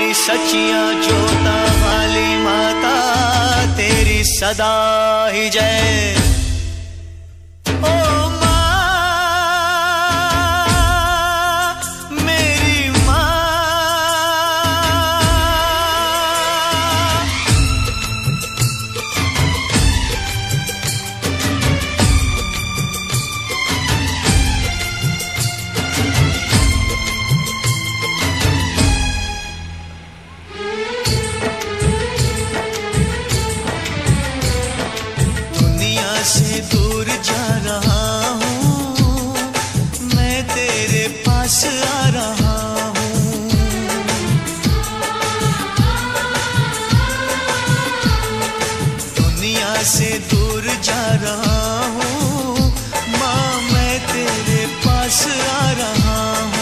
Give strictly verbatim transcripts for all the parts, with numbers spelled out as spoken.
सचिया जोता वाली माता तेरी सदा ही जय। से दूर जा रहा हूँ मैं तेरे पास आ रहा हूँ। दुनिया से दूर जा रहा हूँ माँ मैं तेरे पास आ रहा हूँ।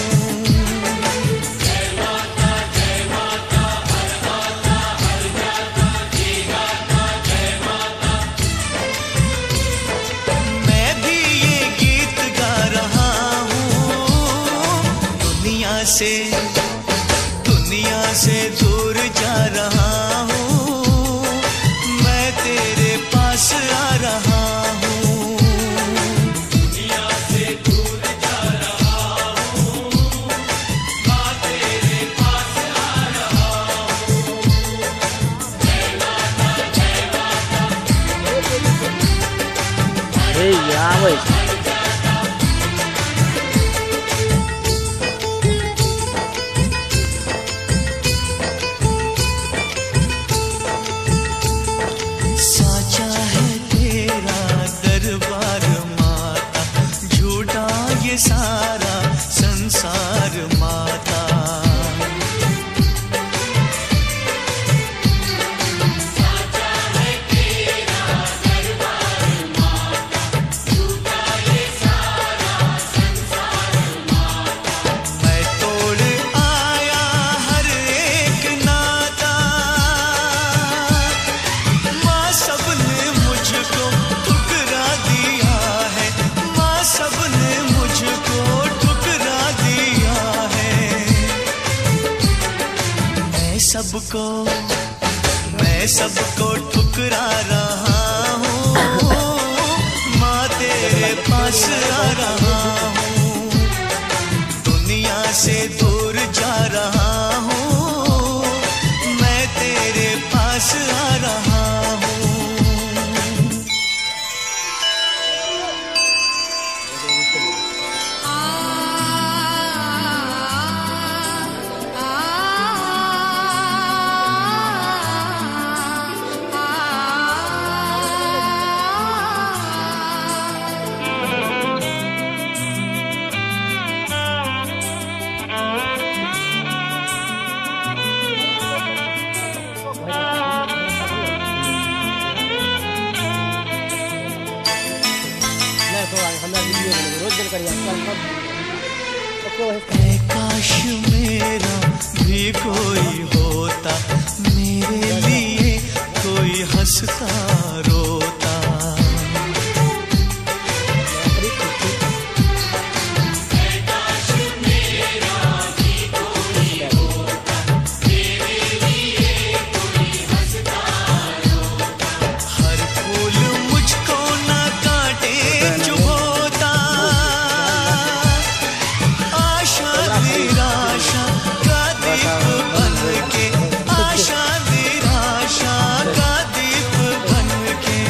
से दुनिया से दूर जा रहा हूँ मैं तेरे पास आ रहा हूँ। दुनिया से दूर जा रहा हूँ मैं तेरे पास आ रहा हूँ। जय माता जय माता। हे यार सारा संसार माता। साचा है तेरा दरबार माता, झूठा ये सारा संसार माता। मैं तोड़ आया हर एक नाता माँ सबने मुझको ठुकरा दिया है। माँ सबने मुझको ठुकरा दिया है। मैं सबको मैं सबको ठुकरा रहा हूँ माँ तेरे पास आ रहा हूँ। दुनिया से दूर जा रहा हूँ मैं तेरे पास आ रहा हूँ। काश मेरा भी कोई होता मेरे लिए कोई हंसता रोता। काश मेरा भी कोई होता मेरे लिए कोई हंसता रोता। हर फूल मुझको ना काटे चुभोता। निराशा का दीप बन के आशा निराशा का दीप बन के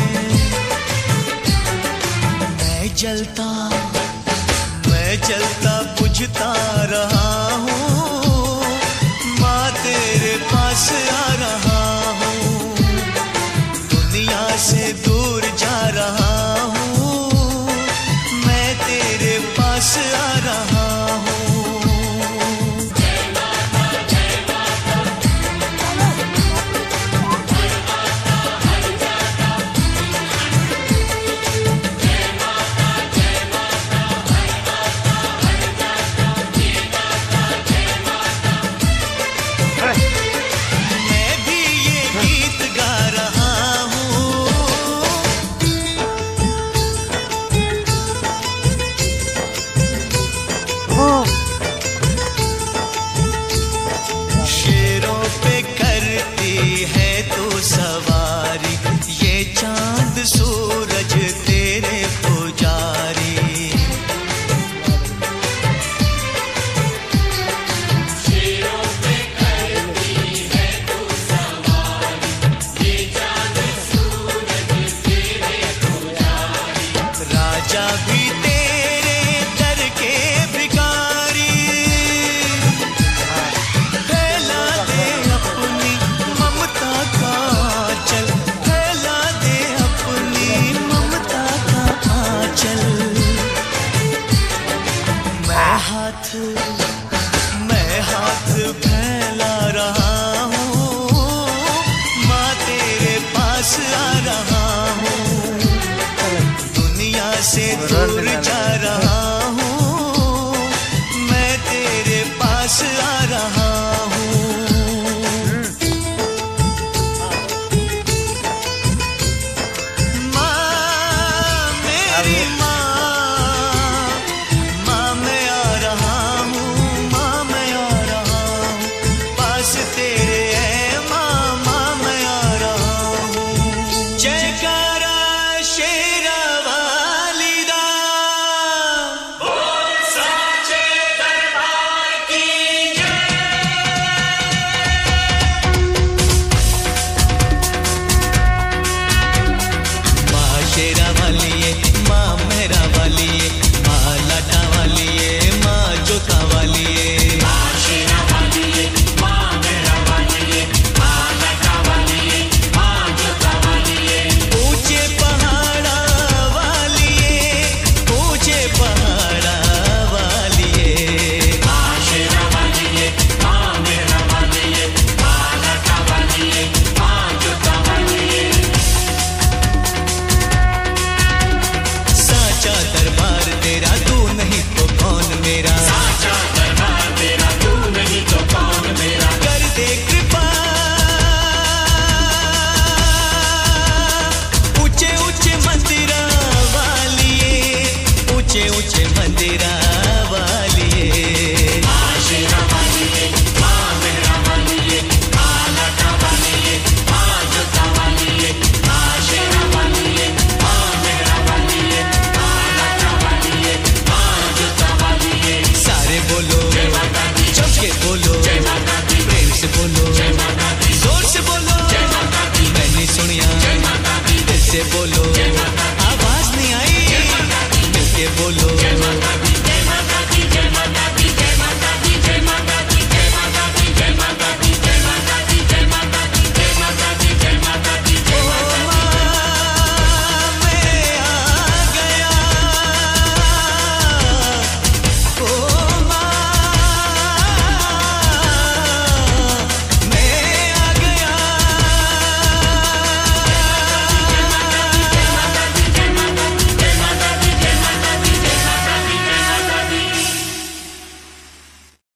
मैं जलता मैं जलता बुझता रहा हूँ माँ तेरे पास आ रहा हूँ। दुनिया से दूर जा रहा हूँ मैं तेरे पास आ रहा हूँ।